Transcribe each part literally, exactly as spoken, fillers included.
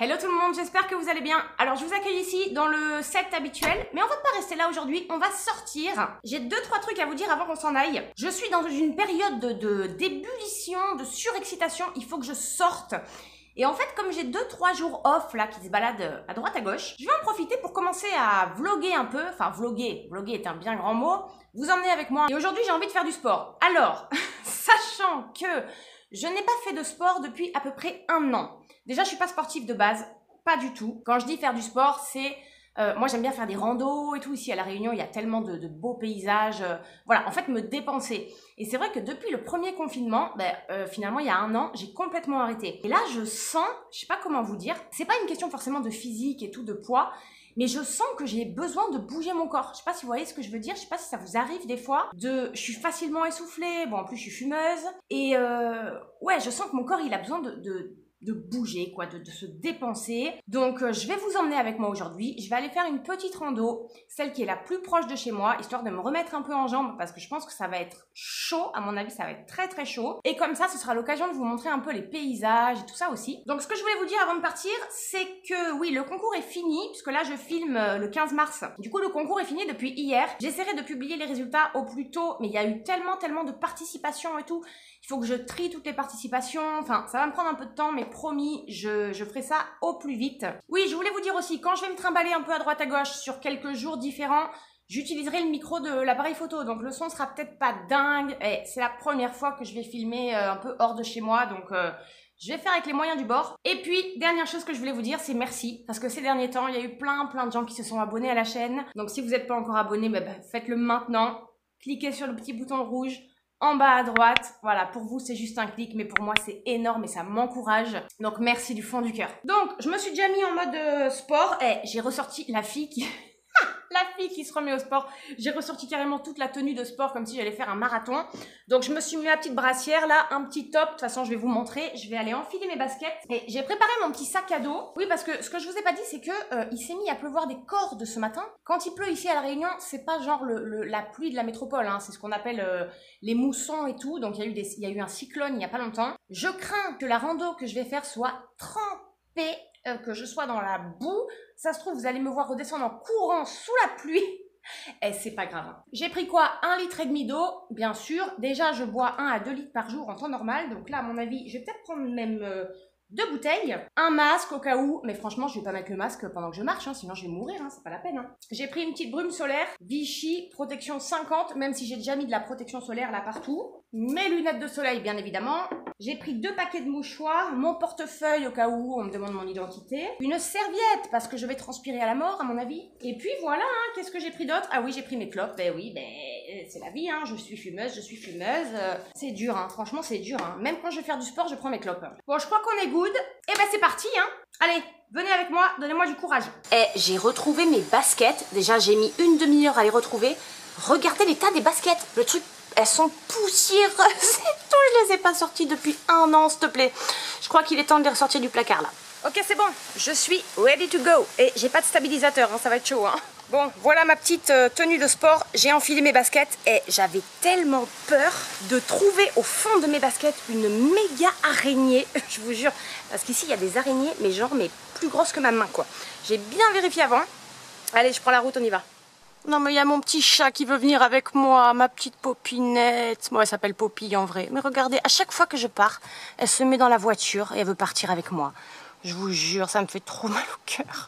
Hello tout le monde, j'espère que vous allez bien. Alors je vous accueille ici dans le set habituel, mais on va pas rester là aujourd'hui, on va sortir. J'ai deux trois trucs à vous dire avant qu'on s'en aille. Je suis dans une période de, de d'ébullition, de surexcitation, il faut que je sorte. Et en fait, comme j'ai deux trois jours off là qui se baladent à droite à gauche, je vais en profiter pour commencer à vlogger un peu, enfin vlogger, vlogger est un bien grand mot, vous emmener avec moi. Et aujourd'hui j'ai envie de faire du sport. Alors, sachant que je n'ai pas fait de sport depuis à peu près un an. Déjà, je suis pas sportive de base, pas du tout. Quand je dis faire du sport, c'est... Euh, moi, j'aime bien faire des randos et tout. Ici, à La Réunion, il y a tellement de, de beaux paysages. Euh, voilà, en fait, me dépenser. Et c'est vrai que depuis le premier confinement, ben, euh, finalement, il y a un an, j'ai complètement arrêté. Et là, je sens, je sais pas comment vous dire, c'est pas une question forcément de physique et tout, de poids, mais je sens que j'ai besoin de bouger mon corps. Je sais pas si vous voyez ce que je veux dire, je sais pas si ça vous arrive des fois, de, je suis facilement essoufflée, bon, en plus, je suis fumeuse, et euh, ouais, je sens que mon corps, il a besoin de... de de bouger, quoi, de, de se dépenser. Donc, euh, je vais vous emmener avec moi aujourd'hui. Je vais aller faire une petite rando, celle qui est la plus proche de chez moi, histoire de me remettre un peu en jambes, parce que je pense que ça va être chaud. À mon avis, ça va être très, très chaud. Et comme ça, ce sera l'occasion de vous montrer un peu les paysages et tout ça aussi. Donc, ce que je voulais vous dire avant de partir, c'est que, oui, le concours est fini, puisque là, je filme euh, le quinze mars. Du coup, le concours est fini depuis hier. J'essaierai de publier les résultats au plus tôt, mais il y a eu tellement, tellement de participation et tout. Il faut que je trie toutes les participations. Enfin, ça va me prendre un peu de temps, mais promis, je, je ferai ça au plus vite. Oui, je voulais vous dire aussi, quand je vais me trimballer un peu à droite à gauche sur quelques jours différents, j'utiliserai le micro de l'appareil photo. Donc, le son sera peut-être pas dingue. Et c'est la première fois que je vais filmer euh, un peu hors de chez moi. Donc, euh, je vais faire avec les moyens du bord. Et puis, dernière chose que je voulais vous dire, c'est merci. Parce que ces derniers temps, il y a eu plein, plein de gens qui se sont abonnés à la chaîne. Donc, si vous n'êtes pas encore abonné, bah, bah, faites-le maintenant. Cliquez sur le petit bouton rouge en bas à droite. Voilà, pour vous, c'est juste un clic, mais pour moi, c'est énorme et ça m'encourage. Donc, merci du fond du cœur. Donc, je me suis déjà mis en mode euh, sport et j'ai ressorti la fille qui... La fille qui se remet au sport. J'ai ressorti carrément toute la tenue de sport comme si j'allais faire un marathon. Donc, je me suis mis ma petite brassière là, un petit top. De toute façon, je vais vous montrer. Je vais aller enfiler mes baskets. Et j'ai préparé mon petit sac à dos. Oui, parce que ce que je vous ai pas dit, c'est que euh, il s'est mis à pleuvoir des cordes ce matin. Quand il pleut ici à La Réunion, c'est pas genre le, le, la pluie de la métropole. Hein. C'est ce qu'on appelle euh, les moussons et tout. Donc, il y a eu des, il y a eu un cyclone il y a pas longtemps. Je crains que la rando que je vais faire soit trempée. Euh, que je sois dans la boue, ça se trouve vous allez me voir redescendre en courant sous la pluie, et c'est pas grave. J'ai pris quoi? Un litre et demi d'eau, bien sûr. Déjà je bois un à deux litres par jour en temps normal, donc là à mon avis je vais peut-être prendre même euh, deux bouteilles, un masque au cas où, mais franchement je vais pas mettre le masque pendant que je marche, hein, sinon je vais mourir, hein, c'est pas la peine. Hein. J'ai pris une petite brume solaire, Vichy, protection cinquante, même si j'ai déjà mis de la protection solaire là partout. Mes lunettes de soleil bien évidemment. J'ai pris deux paquets de mouchoirs, mon portefeuille au cas où on me demande mon identité, une serviette parce que je vais transpirer à la mort à mon avis. Et puis voilà, hein, qu'est-ce que j'ai pris d'autre? Ah oui, j'ai pris mes clopes, ben oui, ben c'est la vie, hein, je suis fumeuse, je suis fumeuse. Euh, c'est dur, hein, franchement c'est dur. Hein. Même quand je vais faire du sport, je prends mes clopes. Bon, je crois qu'on est good. Et ben c'est parti, hein. Allez, venez avec moi, donnez-moi du courage. Et j'ai retrouvé mes baskets. Déjà, j'ai mis une demi-heure à les retrouver. Regardez l'état des baskets. Le truc, elles sont poussiéreuses et tout. Je les ai pas sorties depuis un an, s'il te plaît. Je crois qu'il est temps de les ressortir du placard, là. Ok, c'est bon. Je suis ready to go. Et j'ai pas de stabilisateur, hein, ça va être chaud, hein. Bon, voilà ma petite euh, tenue de sport. J'ai enfilé mes baskets et j'avais tellement peur de trouver au fond de mes baskets une méga araignée. Je vous jure. Parce qu'ici, il y a des araignées, mais genre, mais plus grosses que ma main, quoi. J'ai bien vérifié avant. Allez, je prends la route, on y va. Non, mais il y a mon petit chat qui veut venir avec moi, ma petite Popinette. Moi, elle s'appelle Poppy en vrai. Mais regardez, à chaque fois que je pars, elle se met dans la voiture et elle veut partir avec moi. Je vous jure, ça me fait trop mal au cœur.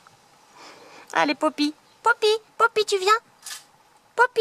Allez, Poppy. Poppy, Poppy, tu viens? Poppy,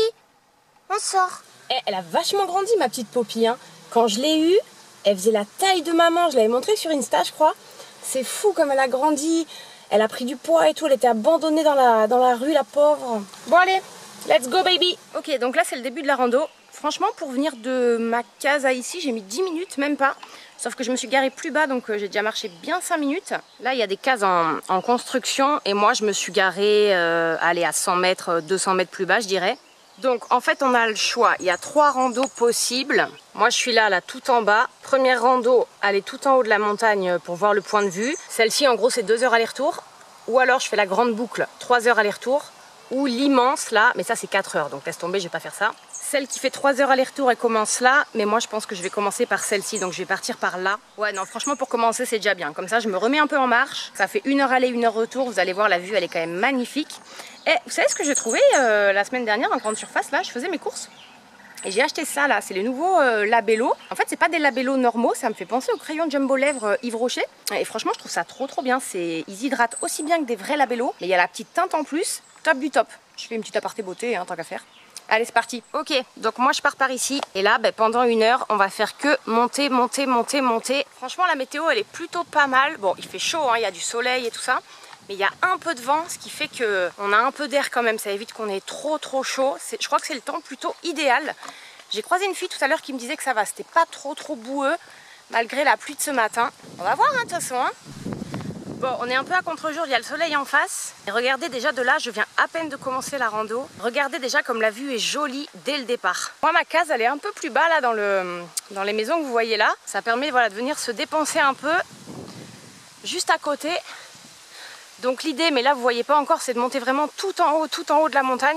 on sort. Eh, elle a vachement grandi, ma petite Poppy. Hein. Quand je l'ai eue, elle faisait la taille de maman. Je l'avais montré sur Insta, je crois. C'est fou comme elle a grandi. Elle a pris du poids et tout. Elle était abandonnée dans la, dans la rue, la pauvre. Bon, allez, let's go, baby. Ok, donc là, c'est le début de la rando. Franchement, pour venir de ma case à ici, j'ai mis dix minutes, même pas. Sauf que je me suis garée plus bas, donc euh, j'ai déjà marché bien cinq minutes. Là, il y a des cases en, en construction. Et moi, je me suis garée euh, allez, à cent mètres, deux cents mètres plus bas, je dirais. Donc, en fait, on a le choix. Il y a trois randos possibles. Moi, je suis là, là, tout en bas. Première rando, elle est tout en haut de la montagne pour voir le point de vue. Celle-ci, en gros, c'est deux heures aller-retour. Ou alors, je fais la grande boucle, trois heures aller-retour. Ou l'immense, là, mais ça, c'est quatre heures. Donc, laisse tomber, je vais pas faire ça. Celle qui fait trois heures aller-retour, elle commence là. Mais moi, je pense que je vais commencer par celle-ci. Donc, je vais partir par là. Ouais, non, franchement, pour commencer, c'est déjà bien. Comme ça, je me remets un peu en marche. Ça fait une heure aller, une heure retour. Vous allez voir, la vue, elle est quand même magnifique. Et vous savez ce que j'ai trouvé euh, la semaine dernière en grande surface? Là, je faisais mes courses. Et j'ai acheté ça là, c'est les nouveaux euh, labellos. En fait, c'est pas des labellos normaux, ça me fait penser au crayon Jumbo Lèvres euh, Yves Rocher. Et franchement, je trouve ça trop trop bien. Ils hydratent aussi bien que des vrais labellos, mais il y a la petite teinte en plus. Top du top. Je fais une petite aparté beauté, hein, tant qu'à faire. Allez, c'est parti. Ok, donc moi je pars par ici. Et là, ben, pendant une heure, on va faire que monter, monter, monter, monter. Franchement, la météo, elle est plutôt pas mal. Bon, il fait chaud, hein, il y a du soleil et tout ça. Mais il y a un peu de vent, ce qui fait qu'on a un peu d'air quand même. Ça évite qu'on ait trop trop chaud. Je crois que c'est le temps plutôt idéal. J'ai croisé une fille tout à l'heure qui me disait que ça va. C'était pas trop trop boueux, malgré la pluie de ce matin. On va voir, hein, de toute façon. Hein. Bon, on est un peu à contre-jour, il y a le soleil en face. Et regardez déjà de là, je viens à peine de commencer la rando. Regardez déjà comme la vue est jolie dès le départ. Moi, ma case, elle est un peu plus bas là dans, le, dans les maisons que vous voyez là. Ça permet voilà, de venir se dépenser un peu juste à côté. Donc l'idée, mais là vous voyez pas encore, c'est de monter vraiment tout en haut, tout en haut de la montagne.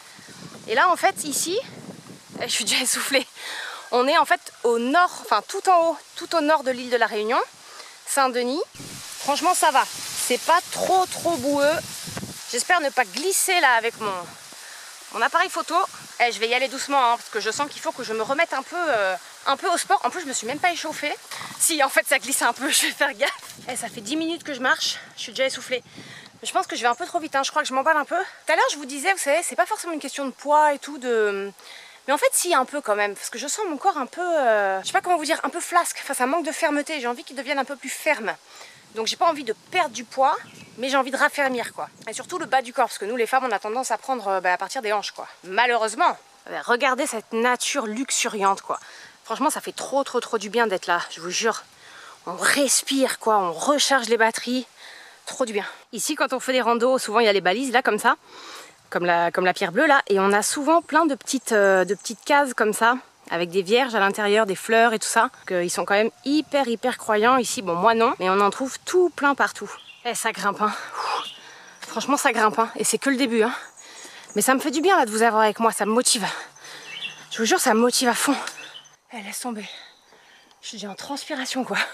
Et là en fait ici, je suis déjà essoufflée, on est en fait au nord, enfin tout en haut, tout au nord de l'île de la Réunion, Saint-Denis. Franchement ça va, c'est pas trop trop boueux. J'espère ne pas glisser là avec mon, mon appareil photo. Eh, je vais y aller doucement hein, parce que je sens qu'il faut que je me remette un peu, euh, un peu au sport. En plus je me suis même pas échauffée. Si en fait ça glisse un peu, je vais faire gaffe. Eh, ça fait dix minutes que je marche, je suis déjà essoufflée. Mais je pense que je vais un peu trop vite, hein. Je crois que je m'emballe un peu. Tout à l'heure je vous disais, vous savez, c'est pas forcément une question de poids et tout, de... mais en fait si, un peu quand même, parce que je sens mon corps un peu, euh... je sais pas comment vous dire, un peu flasque. Enfin ça manque de fermeté, j'ai envie qu'il devienne un peu plus ferme. Donc j'ai pas envie de perdre du poids, mais j'ai envie de raffermir quoi. Et surtout le bas du corps, parce que nous les femmes on a tendance à prendre euh, bah, à partir des hanches quoi. Malheureusement. Bah, regardez cette nature luxuriante quoi. Franchement ça fait trop trop trop du bien d'être là, je vous jure. On respire quoi, on recharge les batteries. Trop du bien. Ici quand on fait des randos, souvent il y a les balises là comme ça, comme la, comme la pierre bleue là, et on a souvent plein de petites, euh, de petites cases comme ça, avec des vierges à l'intérieur, des fleurs et tout ça. Ils sont quand même hyper hyper croyants ici. Bon moi non, mais on en trouve tout plein partout. Et ça grimpe hein. Franchement ça grimpe hein. Et c'est que le début hein. Mais ça me fait du bien là de vous avoir avec moi, ça me motive. Je vous jure ça me motive à fond. Eh, laisse tomber. Je suis déjà en transpiration quoi.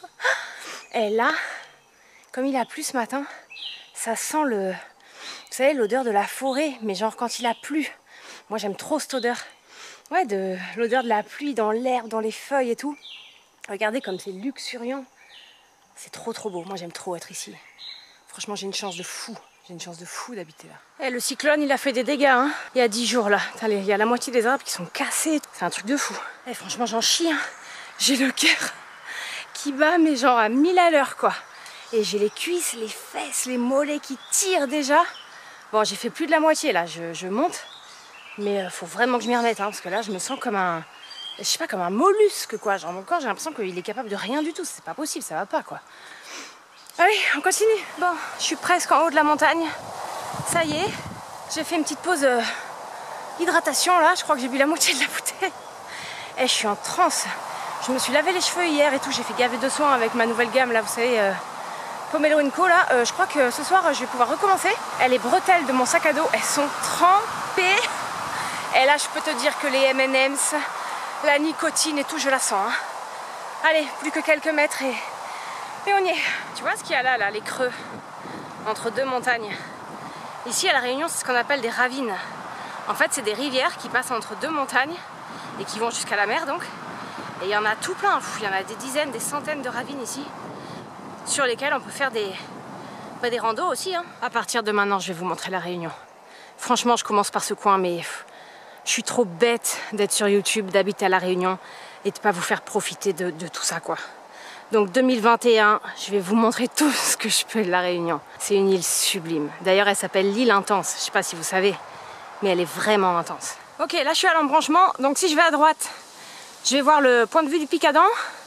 Et là, comme il a plu ce matin, ça sent le... Vous savez l'odeur de la forêt, mais genre quand il a plu. Moi j'aime trop cette odeur. Ouais, de l'odeur de la pluie dans l'herbe, dans les feuilles et tout. Regardez comme c'est luxuriant. C'est trop trop beau. Moi j'aime trop être ici. Franchement j'ai une chance de fou. J'ai une chance de fou d'habiter là. Eh, le cyclone il a fait des dégâts hein. Il y a dix jours là. Allez, il y a la moitié des arbres qui sont cassés. C'est un truc de fou. Eh, franchement j'en chie hein. J'ai le cœur qui bat mais genre à mille à l'heure quoi. Et j'ai les cuisses, les fesses, les mollets qui tirent déjà. Bon j'ai fait plus de la moitié là. Je, je monte. Mais euh, faut vraiment que je m'y remette hein, parce que là je me sens comme un, je sais pas, comme un mollusque quoi. Genre mon corps j'ai l'impression qu'il est capable de rien du tout. C'est pas possible, ça va pas quoi. Allez, on continue. Bon, je suis presque en haut de la montagne. Ça y est, j'ai fait une petite pause euh, hydratation là. Je crois que j'ai bu la moitié de la bouteille. Et je suis en transe. Je me suis lavé les cheveux hier et tout. J'ai fait gaver de soins avec ma nouvelle gamme là, vous savez, euh, Pomelo Co là. Euh, je crois que ce soir je vais pouvoir recommencer. Et les bretelles de mon sac à dos, elles sont trempées. Et là je peux te dire que les M and M's, la nicotine et tout, je la sens hein. Allez, plus que quelques mètres et, et on y est. Tu vois ce qu'il y a là, là, les creux entre deux montagnes. Ici à La Réunion c'est ce qu'on appelle des ravines. En fait c'est des rivières qui passent entre deux montagnes et qui vont jusqu'à la mer donc. Et il y en a tout plein, il y en a des dizaines, des centaines de ravines ici sur lesquelles on peut faire des, bah, des randos aussi hein. À partir de maintenant je vais vous montrer La Réunion. Franchement je commence par ce coin mais... je suis trop bête d'être sur YouTube, d'habiter à La Réunion et de ne pas vous faire profiter de, de tout ça quoi. Donc deux mille vingt et un, je vais vous montrer tout ce que je peux de La Réunion. C'est une île sublime. D'ailleurs elle s'appelle l'île intense, je sais pas si vous savez, mais elle est vraiment intense. Ok, là je suis à l'embranchement, donc si je vais à droite, je vais voir le point de vue du Pic Adam.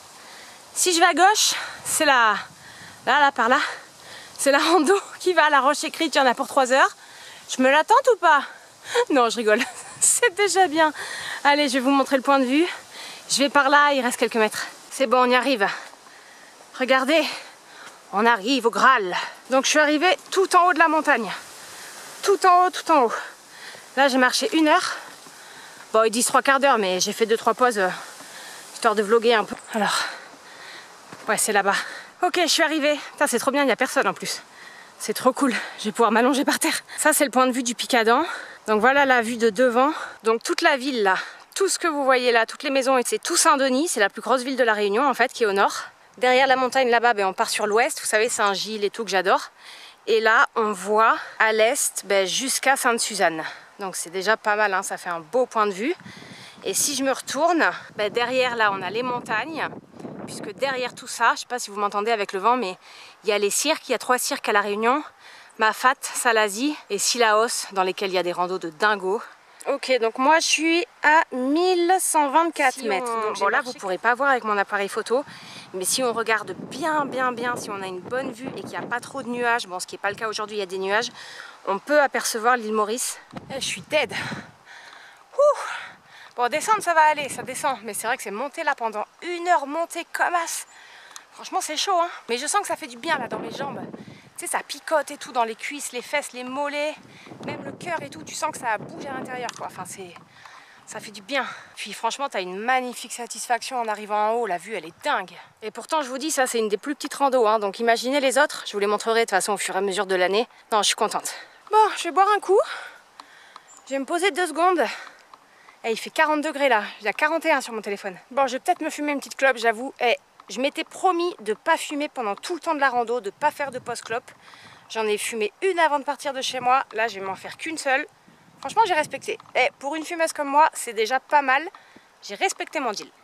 Si je vais à gauche, c'est la... là, là, par là, c'est la rando qui va à la Roche Écrite, il y en a pour trois heures. Je me la tente ou pas? Non, je rigole. C'est déjà bien. Allez, je vais vous montrer le point de vue. Je vais par là, il reste quelques mètres. C'est bon, on y arrive. Regardez, on arrive au Graal. Donc je suis arrivée tout en haut de la montagne. Tout en haut, tout en haut. Là, j'ai marché une heure. Bon, ils disent trois quarts d'heure, mais j'ai fait deux trois pauses euh, histoire de vlogger un peu. Alors, ouais, c'est là-bas. Ok, je suis arrivée. Putain, c'est trop bien, il n'y a personne en plus. C'est trop cool, je vais pouvoir m'allonger par terre. Ça, c'est le point de vue du Pic Adam. Donc voilà la vue de devant. Donc toute la ville là, tout ce que vous voyez là, toutes les maisons, c'est Toussaint-Denis, c'est la plus grosse ville de la Réunion en fait, qui est au nord. Derrière la montagne là-bas, ben, on part sur l'ouest, vous savez, Saint-Gilles et tout que j'adore. Et là, on voit à l'est ben, jusqu'à Sainte-Suzanne. Donc c'est déjà pas mal, hein, ça fait un beau point de vue. Et si je me retourne, ben, derrière là, on a les montagnes. Puisque derrière tout ça, je ne sais pas si vous m'entendez avec le vent, mais il y a les cirques, il y a trois cirques à La Réunion, Mafat, Salazie et Sillaos, dans lesquels il y a des randos de dingo. Ok, donc moi je suis à mille cent vingt-quatre si mètres. On... Donc bon, là vous ne pourrez pas voir avec mon appareil photo, mais si on regarde bien bien bien, si on a une bonne vue et qu'il n'y a pas trop de nuages, bon ce qui n'est pas le cas aujourd'hui, il y a des nuages, on peut apercevoir l'île Maurice. Et je suis dead. Ouh. Bon, descendre ça va aller, ça descend, mais c'est vrai que c'est monter là pendant une heure, monter comme as. Franchement c'est chaud, hein. Mais je sens que ça fait du bien là dans mes jambes. Tu sais, ça picote et tout dans les cuisses, les fesses, les mollets, même le cœur et tout. Tu sens que ça bouge à l'intérieur, quoi. Enfin, c'est, ça fait du bien. Puis franchement, t'as une magnifique satisfaction en arrivant en haut. La vue, elle est dingue. Et pourtant, je vous dis, ça, c'est une des plus petites randos, hein. Donc imaginez les autres. Je vous les montrerai de toute façon au fur et à mesure de l'année. Non, je suis contente. Bon, je vais boire un coup. Je vais me poser deux secondes. Et il fait quarante degrés là. Il y a quarante et un sur mon téléphone. Bon, je vais peut-être me fumer une petite clope, j'avoue. Et je m'étais promis de ne pas fumer pendant tout le temps de la rando, de ne pas faire de post-clope. J'en ai fumé une avant de partir de chez moi. Là, je vais m'en faire qu'une seule. Franchement, j'ai respecté. Et pour une fumeuse comme moi, c'est déjà pas mal. J'ai respecté mon deal.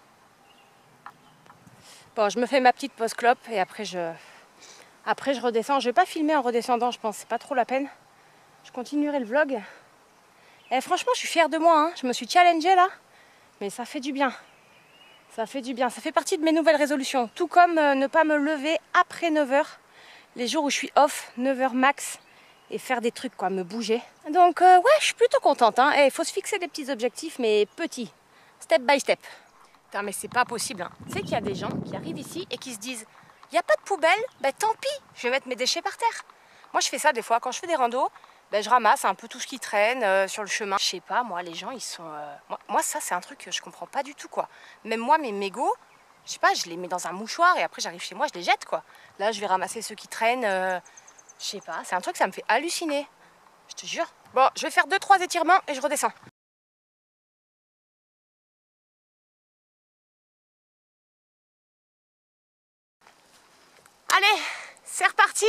Bon, je me fais ma petite post-clope et après je... après, je redescends. Je vais pas filmer en redescendant, je pense. C'est pas trop la peine. Je continuerai le vlog. Et franchement, je suis fière de moi. Hein. Je me suis challengée là. Mais ça fait du bien. Ça fait du bien, ça fait partie de mes nouvelles résolutions. Tout comme euh, ne pas me lever après neuf heures. Les jours où je suis off, neuf heures max. Et faire des trucs, quoi, me bouger. Donc euh, ouais, je suis plutôt contente. Il hein. eh, faut se fixer des petits objectifs, mais petits. Step by step. Putain, mais c'est pas possible. Hein. Tu sais qu'il y a des gens qui arrivent ici et qui se disent il n'y a pas de poubelle, ben tant pis, je vais mettre mes déchets par terre. Moi, je fais ça des fois. Quand je fais des randos, ben, je ramasse un peu tout ce qui traîne euh, sur le chemin. Je sais pas, moi, les gens, ils sont... Euh... Moi, moi, ça, c'est un truc que je comprends pas du tout, quoi. Même moi, mes mégots, je sais pas, je les mets dans un mouchoir et après, j'arrive chez moi, je les jette, quoi. Là, je vais ramasser ceux qui traînent. Euh... Je sais pas, c'est un truc, ça me fait halluciner. Je te jure. Bon, je vais faire deux, trois étirements et je redescends. Allez, c'est reparti.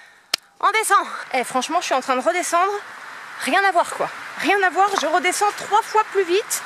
On descend. Eh, franchement, je suis en train de redescendre. Rien à voir, quoi. Rien à voir. Je redescends trois fois plus vite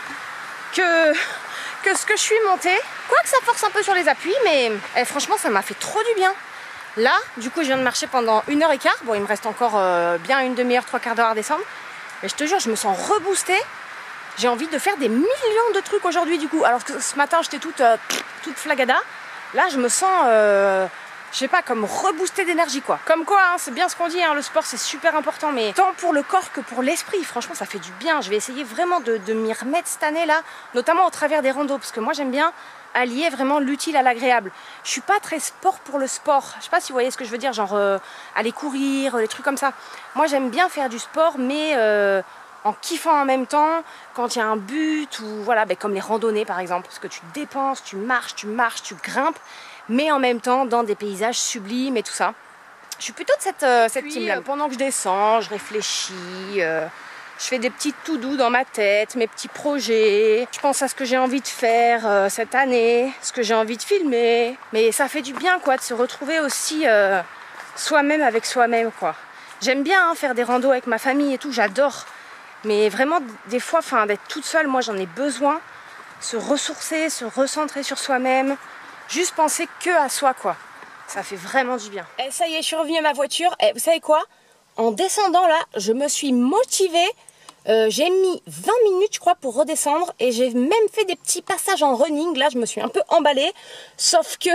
que, que ce que je suis montée. Quoique ça force un peu sur les appuis, mais eh, franchement, ça m'a fait trop du bien. Là, du coup, je viens de marcher pendant une heure et quart. Bon, il me reste encore euh, bien une demi-heure, trois quarts d'heure à descendre. Mais je te jure, je me sens reboostée. J'ai envie de faire des millions de trucs aujourd'hui, du coup. Alors que ce matin, j'étais toute, euh, toute flagada. Là, je me sens... Euh, je sais pas, comme reboosté d'énergie, quoi. Comme quoi, hein, c'est bien ce qu'on dit, hein, le sport c'est super important, mais tant pour le corps que pour l'esprit, franchement ça fait du bien. Je vais essayer vraiment de, de m'y remettre cette année là, notamment au travers des randos, parce que moi j'aime bien allier vraiment l'utile à l'agréable. Je suis pas très sport pour le sport, je sais pas si vous voyez ce que je veux dire, genre euh, aller courir, les trucs comme ça. Moi j'aime bien faire du sport, mais euh, en kiffant en même temps, quand il y a un but, ou voilà, ben, comme les randonnées par exemple, parce que tu dépenses, tu marches, tu marches, tu grimpes, mais en même temps dans des paysages sublimes et tout ça. Je suis plutôt de cette, euh, cette team-là. Euh, pendant que je descends, je réfléchis, euh, je fais des petits tout doux dans ma tête, mes petits projets. Je pense à ce que j'ai envie de faire euh, cette année, ce que j'ai envie de filmer. Mais ça fait du bien, quoi, de se retrouver aussi euh, soi-même avec soi-même, quoi. J'aime bien hein, faire des randos avec ma famille et tout, j'adore. Mais vraiment, des fois, enfin, d'être toute seule, moi j'en ai besoin. Se ressourcer, se recentrer sur soi-même. Juste penser que à soi, quoi. Ça fait vraiment du bien. Et ça y est, je suis revenue à ma voiture. Et vous savez quoi? En descendant là, je me suis motivée. Euh, j'ai mis vingt minutes, je crois, pour redescendre. Et j'ai même fait des petits passages en running. Là, je me suis un peu emballée. Sauf que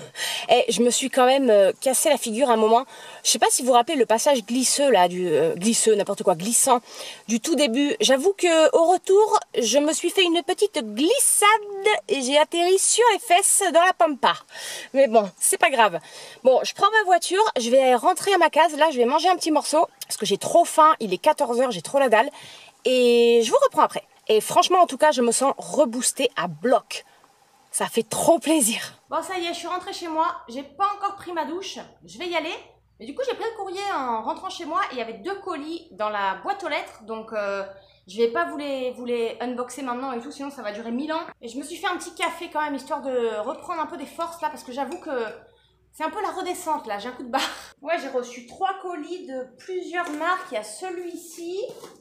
et je me suis quand même euh, cassé la figure à un moment. Je sais pas si vous vous rappelez le passage glisseux, là, du euh, glisseux, n'importe quoi, glissant, du tout début. J'avoue que au retour, je me suis fait une petite glissade et j'ai atterri sur les fesses dans la pampa. Mais bon, c'est pas grave. Bon, je prends ma voiture, je vais rentrer à ma case. Là, je vais manger un petit morceau parce que j'ai trop faim. Il est quatorze heures, j'ai trop la dalle. Et je vous reprends après. Et franchement, en tout cas, je me sens reboostée à bloc. Ça fait trop plaisir. Bon, ça y est, je suis rentrée chez moi. J'ai pas encore pris ma douche. Je vais y aller. Mais du coup, j'ai pris le courrier en rentrant chez moi. Et il y avait deux colis dans la boîte aux lettres. Donc, euh, je vais pas vous les, vous les unboxer maintenant et tout. Sinon, ça va durer mille ans. Et je me suis fait un petit café quand même, histoire de reprendre un peu des forces là. Parce que j'avoue que c'est un peu la redescente là. J'ai un coup de barre. Ouais, j'ai reçu trois colis de plusieurs marques. Il y a celui-ci.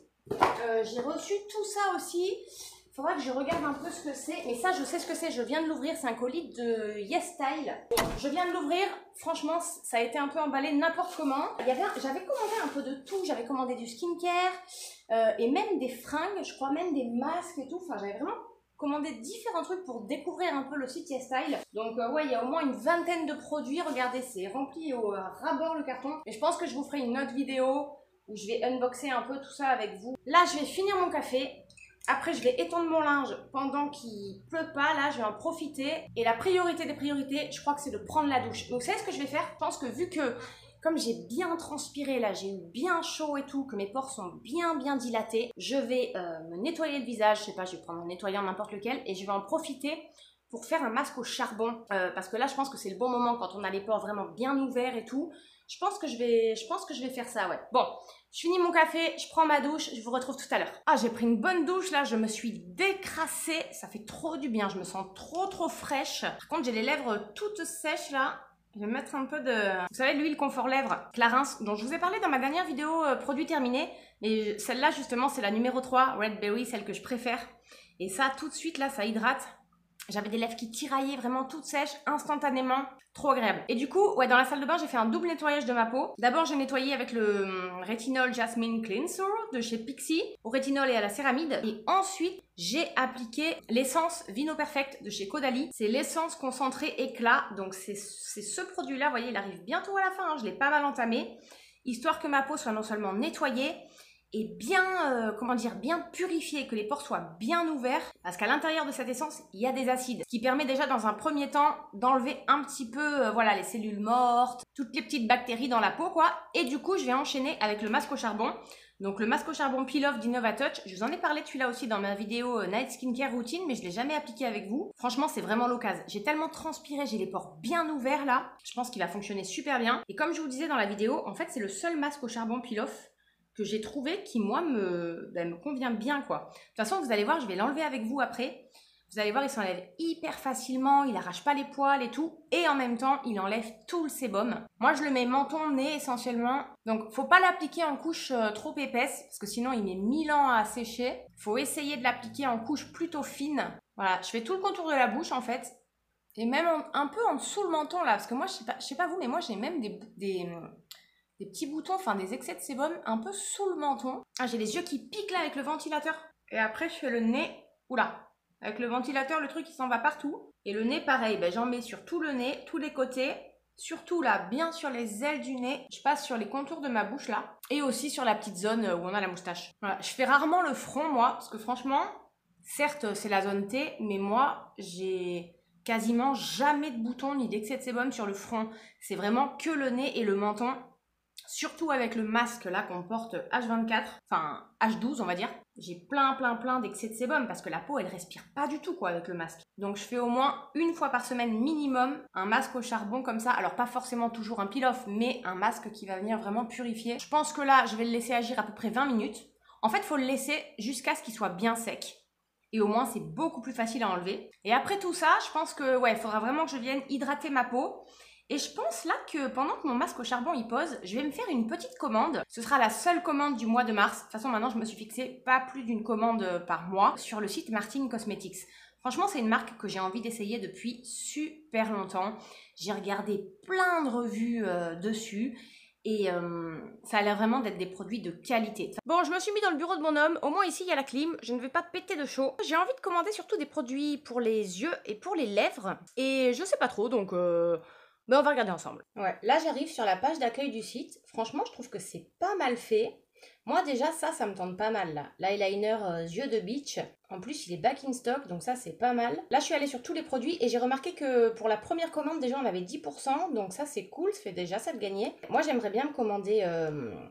Euh, j'ai reçu tout ça aussi. Il faudra que je regarde un peu ce que c'est. Mais ça, je sais ce que c'est. Je viens de l'ouvrir. C'est un colis de YesStyle. Je viens de l'ouvrir. Franchement, ça a été un peu emballé n'importe comment. Il y avait, j'avais commandé un peu de tout. J'avais commandé du skincare euh, et même des fringues. Je crois même des masques et tout. Enfin, j'avais vraiment commandé différents trucs pour découvrir un peu le site YesStyle. Donc euh, ouais, il y a au moins une vingtaine de produits. Regardez, c'est rempli au euh, ras-bord le carton. Et je pense que je vous ferai une autre vidéo où je vais unboxer un peu tout ça avec vous. Là, je vais finir mon café. Après, je vais étendre mon linge pendant qu'il pleut pas. Là, je vais en profiter. Et la priorité des priorités, je crois que c'est de prendre la douche. Donc, vous savez ce que je vais faire? Je pense que vu que, comme j'ai bien transpiré, là, j'ai eu bien chaud et tout, que mes pores sont bien, bien dilatés, je vais euh, me nettoyer le visage. Je sais pas, je vais prendre un nettoyant n'importe lequel. Et je vais en profiter pour faire un masque au charbon. Euh, parce que là, je pense que c'est le bon moment quand on a les pores vraiment bien ouverts et tout. Je pense que je vais, je pense que je vais faire ça, ouais. Bon, je finis mon café, je prends ma douche, je vous retrouve tout à l'heure. Ah, j'ai pris une bonne douche, là, je me suis décrassée. Ça fait trop du bien, je me sens trop, trop fraîche. Par contre, j'ai les lèvres toutes sèches, là. Je vais mettre un peu de... Vous savez, l'huile confort lèvres Clarins, dont je vous ai parlé dans ma dernière vidéo euh, produit terminé. Mais celle-là, justement, c'est la numéro trois, Red Berry, celle que je préfère. Et ça, tout de suite, là, ça hydrate. J'avais des lèvres qui tiraillaient vraiment toutes sèches, instantanément. Trop agréable. Et du coup, ouais, dans la salle de bain, j'ai fait un double nettoyage de ma peau. D'abord, j'ai nettoyé avec le hum, Retinol Jasmine Cleanser de chez Pixi, au rétinol et à la céramide. Et ensuite, j'ai appliqué l'essence Vino Perfect de chez Caudalie. C'est l'essence concentrée éclat. Donc, c'est ce produit-là, vous voyez, il arrive bientôt à la fin. Hein, je l'ai pas mal entamé. Histoire que ma peau soit non seulement nettoyée, et bien, euh, comment dire, bien purifié, que les pores soient bien ouverts, parce qu'à l'intérieur de cette essence, il y a des acides, ce qui permet déjà dans un premier temps d'enlever un petit peu, euh, voilà, les cellules mortes, toutes les petites bactéries dans la peau, quoi. Et du coup, je vais enchaîner avec le masque au charbon. Donc le masque au charbon Peel Off d'InnovaTouch, je vous en ai parlé de celui-là aussi dans ma vidéo euh, Night Skincare Routine, mais je ne l'ai jamais appliqué avec vous. Franchement, c'est vraiment l'occasion. J'ai tellement transpiré, j'ai les pores bien ouverts là, je pense qu'il va fonctionner super bien. Et comme je vous disais dans la vidéo, en fait, c'est le seul masque au charbon Peel Off que j'ai trouvé qui, moi, me, ben, me convient bien, quoi. De toute façon, vous allez voir, je vais l'enlever avec vous après. Vous allez voir, il s'enlève hyper facilement, il n'arrache pas les poils et tout. Et en même temps, il enlève tout le sébum. Moi, je le mets menton, nez, essentiellement. Donc, faut pas l'appliquer en couche euh, trop épaisse, parce que sinon, il met mille ans à sécher. Faut essayer de l'appliquer en couche plutôt fine. Voilà, je fais tout le contour de la bouche, en fait. Et même en, un peu en dessous le menton, là. Parce que moi, je sais pas, je sais pas vous, mais moi, j'ai même des... des des petits boutons, enfin des excès de sébum un peu sous le menton. Ah, j'ai les yeux qui piquent là avec le ventilateur. Et après, je fais le nez. Oula, avec le ventilateur, le truc, il s'en va partout. Et le nez, pareil, ben, j'en mets sur tout le nez, tous les côtés. Surtout là, bien sur les ailes du nez. Je passe sur les contours de ma bouche là. Et aussi sur la petite zone où on a la moustache. Voilà. Je fais rarement le front, moi, parce que franchement, certes, c'est la zone T, mais moi, j'ai quasiment jamais de boutons ni d'excès de sébum sur le front. C'est vraiment que le nez et le menton. Surtout avec le masque là qu'on porte H vingt-quatre, enfin H douze on va dire. J'ai plein plein plein d'excès de sébum parce que la peau elle respire pas du tout quoi avec le masque. Donc je fais au moins une fois par semaine minimum un masque au charbon comme ça. Alors pas forcément toujours un peel-off mais un masque qui va venir vraiment purifier. Je pense que là je vais le laisser agir à peu près vingt minutes. En fait il faut le laisser jusqu'à ce qu'il soit bien sec. Et au moins c'est beaucoup plus facile à enlever. Et après tout ça je pense que ouais il faudra vraiment que je vienne hydrater ma peau. Et je pense là que pendant que mon masque au charbon il pose, je vais me faire une petite commande. Ce sera la seule commande du mois de mars. De toute façon maintenant je me suis fixé pas plus d'une commande par mois sur le site Martine Cosmetics. Franchement c'est une marque que j'ai envie d'essayer depuis super longtemps. J'ai regardé plein de revues euh, dessus. Et euh, ça a l'air vraiment d'être des produits de qualité. Bon, je me suis mis dans le bureau de mon homme. Au moins ici, il y a la clim. Je ne vais pas péter de chaud. J'ai envie de commander surtout des produits pour les yeux et pour les lèvres. Et je sais pas trop, donc... Euh... Mais on va regarder ensemble. Ouais, là j'arrive sur la page d'accueil du site. Franchement, je trouve que c'est pas mal fait. Moi déjà, ça, ça me tente pas mal là. L'eyeliner euh, yeux de beach. En plus, il est back in stock, donc ça, c'est pas mal. Là, je suis allée sur tous les produits et j'ai remarqué que pour la première commande, déjà, on avait dix pour cent. Donc ça, c'est cool, ça fait déjà ça de gagner. Moi, j'aimerais bien me commander euh,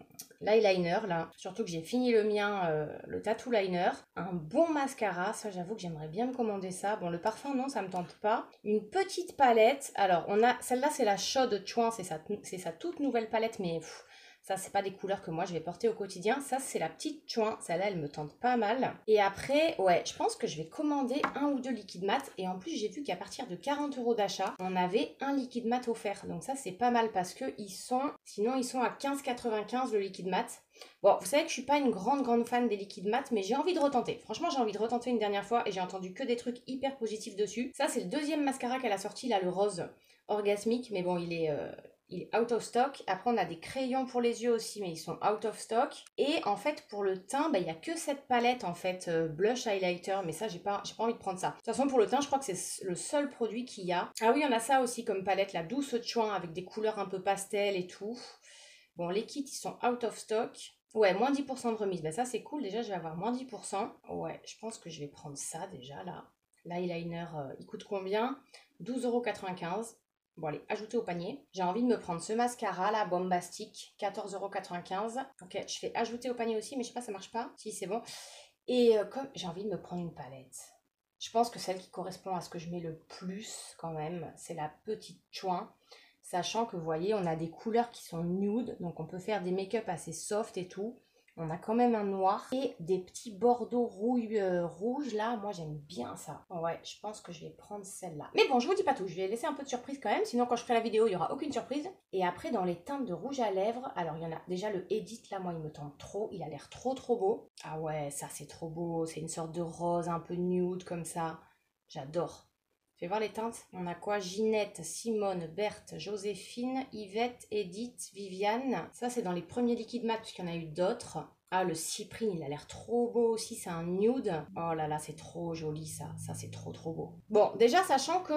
l'eyeliner là, surtout que j'ai fini le mien, euh, le tattoo liner, un bon mascara, ça j'avoue que j'aimerais bien me commander ça. Bon, le parfum non, ça me tente pas. Une petite palette, alors on a, celle-là c'est la Chaude Chouin, c'est sa, c'est sa toute nouvelle palette, mais pff, ça c'est pas des couleurs que moi je vais porter au quotidien. Ça c'est la petite Chouin, celle-là elle me tente pas mal. Et après, ouais, je pense que je vais commander un ou deux liquides mat, et en plus j'ai vu qu'à partir de quarante euros d'achat, on avait un liquide mat offert, donc ça c'est pas mal parce que ils sont, sinon ils sont à quinze quatre-vingt-quinze le liquide mat. Bon, vous savez que je suis pas une grande grande fan des liquides mat, mais j'ai envie de retenter. Franchement, j'ai envie de retenter une dernière fois et j'ai entendu que des trucs hyper positifs dessus. Ça, c'est le deuxième mascara qu'elle a sorti, là, le rose orgasmique, mais bon, il est, euh, il est out of stock. Après, on a des crayons pour les yeux aussi, mais ils sont out of stock. Et en fait, pour le teint, bah, il n'y a que cette palette, en fait, euh, blush highlighter, mais ça, j'ai pas, j'ai pas envie de prendre ça. De toute façon, pour le teint, je crois que c'est le seul produit qu'il y a. Ah oui, on a ça aussi comme palette, la douce Chouin, avec des couleurs un peu pastel et tout. Bon, les kits, ils sont out of stock. Ouais, moins dix pour cent de remise. Ben ça, c'est cool. Déjà, je vais avoir moins dix pour cent. Ouais, je pense que je vais prendre ça déjà, là. L'eyeliner, euh, il coûte combien? douze euros quatre-vingt-quinze. Bon, allez, ajouter au panier. J'ai envie de me prendre ce mascara, là, Bombastic, quatorze euros quatre-vingt-quinze. Ok, je fais ajouter au panier aussi, mais je sais pas, ça marche pas. Si, c'est bon. Et euh, comme j'ai envie de me prendre une palette, je pense que celle qui correspond à ce que je mets le plus, quand même, c'est la petite Chouin. Sachant que vous voyez, on a des couleurs qui sont nude, donc on peut faire des make-up assez soft et tout. On a quand même un noir et des petits bordeaux rouille, euh, rouge là. Moi, j'aime bien ça. Ouais, je pense que je vais prendre celle-là. Mais bon, je vous dis pas tout. Je vais laisser un peu de surprise quand même. Sinon, quand je ferai la vidéo, il n'y aura aucune surprise. Et après, dans les teintes de rouge à lèvres, alors il y en a déjà le Edit là. Moi, il me tente trop. Il a l'air trop trop beau. Ah ouais, ça c'est trop beau. C'est une sorte de rose un peu nude comme ça. J'adore. Je vais voir les teintes. On a quoi? Ginette, Simone, Berthe, Joséphine, Yvette, Edith, Viviane. Ça, c'est dans les premiers liquides mat, puisqu'il y en a eu d'autres. Ah, le cyprine, il a l'air trop beau aussi. C'est un nude. Oh là là, c'est trop joli, ça. Ça, c'est trop, trop beau. Bon, déjà, sachant que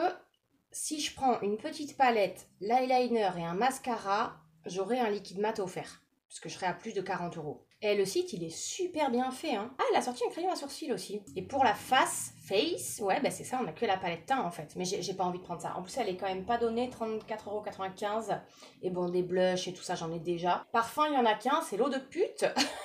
si je prends une petite palette, l'eyeliner et un mascara, j'aurai un liquide mat offert. Puisque je serai à plus de quarante euros. Et le site, il est super bien fait. Hein. Ah, elle a sorti un crayon à sourcils aussi. Et pour la face, face, ouais, bah c'est ça, on a que la palette teint en fait. Mais j'ai pas envie de prendre ça. En plus, elle est quand même pas donnée, trente-quatre euros quatre-vingt-quinze. Et bon, des blushs et tout ça, j'en ai déjà. Parfum, il y en a qu'un, c'est l'eau de pute.